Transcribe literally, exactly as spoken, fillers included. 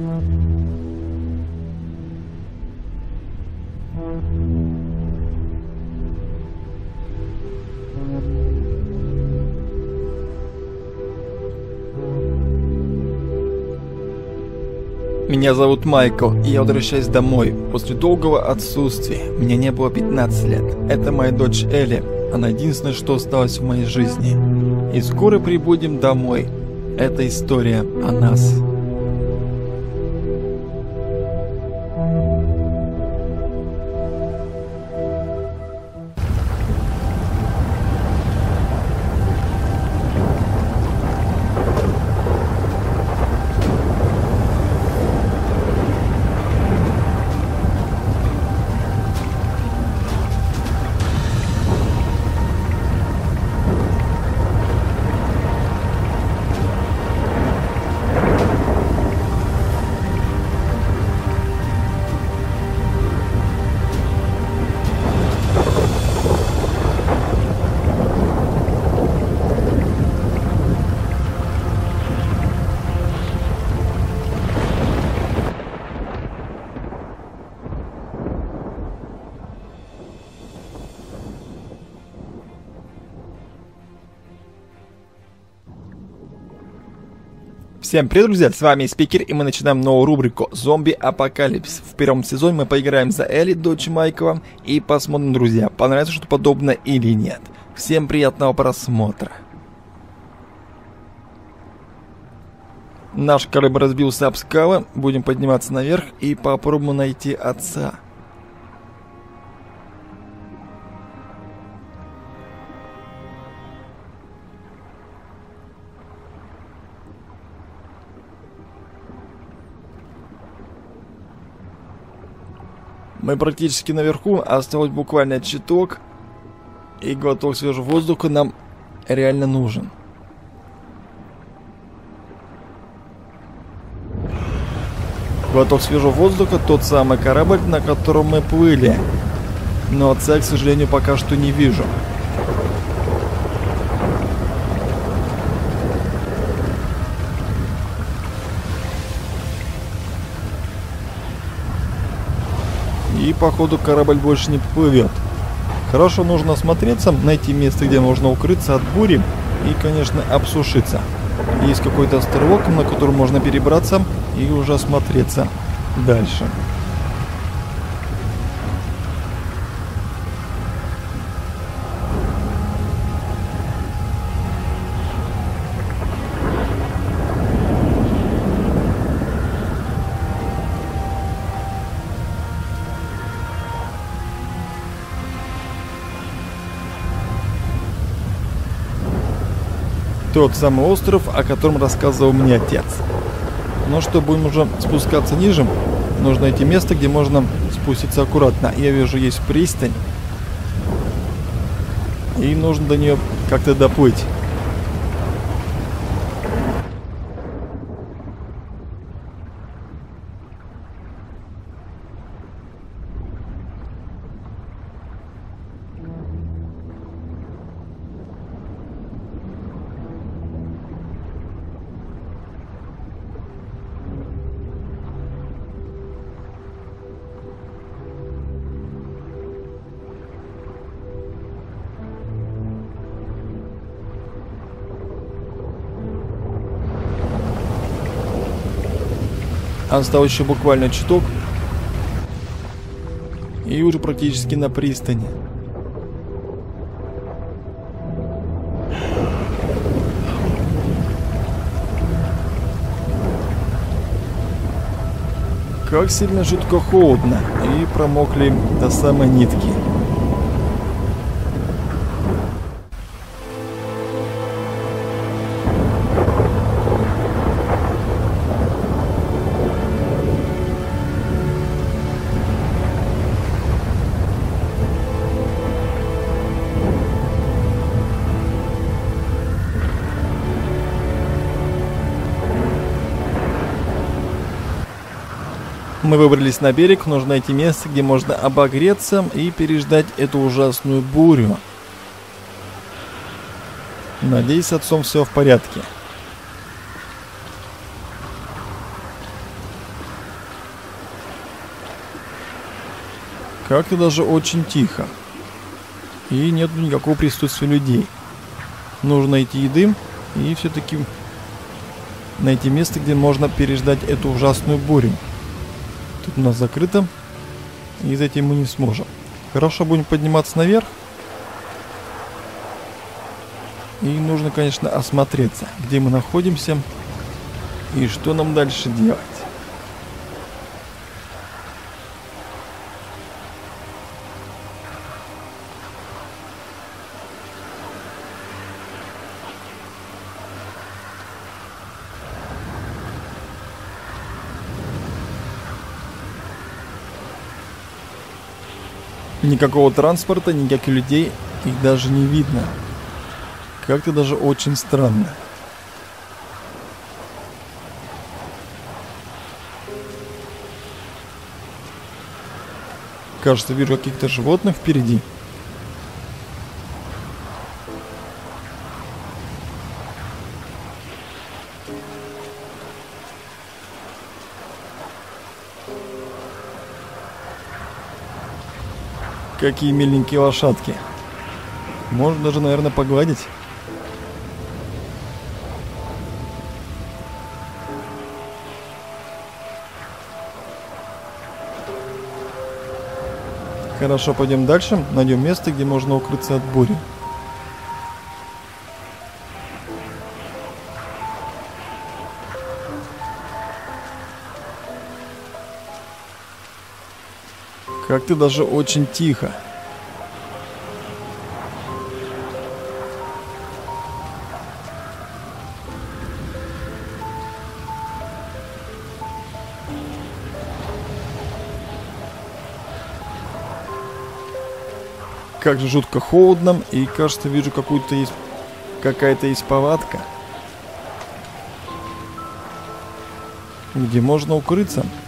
Меня зовут Майкл, и я возвращаюсь домой. После долгого отсутствия. Мне не было пятнадцати лет. Это моя дочь Элли. Она единственное, что осталось в моей жизни. И скоро прибудем домой. Это история о нас. Всем привет, друзья, с вами Спикер, и мы начинаем новую рубрику «Зомби Апокалипсис». В первом сезоне мы поиграем за Элли, дочь Майкла, и посмотрим, друзья, понравится что-то подобное или нет. Всем приятного просмотра. Наш корабль разбился об скалы, будем подниматься наверх и попробуем найти отца. Мы практически наверху, осталось буквально чуток, и глоток свежего воздуха нам реально нужен. Глоток свежего воздуха — тот самый корабль, на котором мы плыли, но отца, к сожалению, пока что не вижу. И походу корабль больше не плывет. Хорошо, нужно осмотреться, найти место, где можно укрыться от бури и, конечно, обсушиться. Есть какой-то островок, на который можно перебраться и уже осмотреться дальше. Тот самый остров, о котором рассказывал мне отец. Ну что, будем уже спускаться ниже. Нужно найти место, где можно спуститься аккуратно. Я вижу, есть пристань. И нужно до нее как-то доплыть. Осталось еще буквально чуток, и уже практически на пристани. Как сильно жутко холодно, и промокли до самой нитки. Мы выбрались на берег, нужно найти место, где можно обогреться и переждать эту ужасную бурю. Надеюсь, с отцом все в порядке. Как-то даже очень тихо. И нет никакого присутствия людей. Нужно найти еды и все-таки найти место, где можно переждать эту ужасную бурю. Тут у нас закрыто, и зайти мы не сможем. Хорошо, будем подниматься наверх. И нужно, конечно, осмотреться, где мы находимся и что нам дальше делать. Никакого транспорта, никаких людей, их даже не видно. Как-то даже очень странно. Кажется, вижу каких-то животных впереди. Какие миленькие лошадки. Можно даже, наверное, погладить. Хорошо, пойдем дальше. Найдем место, где можно укрыться от бури. Как-то даже очень тихо. Как же жутко холодно, и кажется, вижу какую-то есть какая-то есть палатка, где можно укрыться.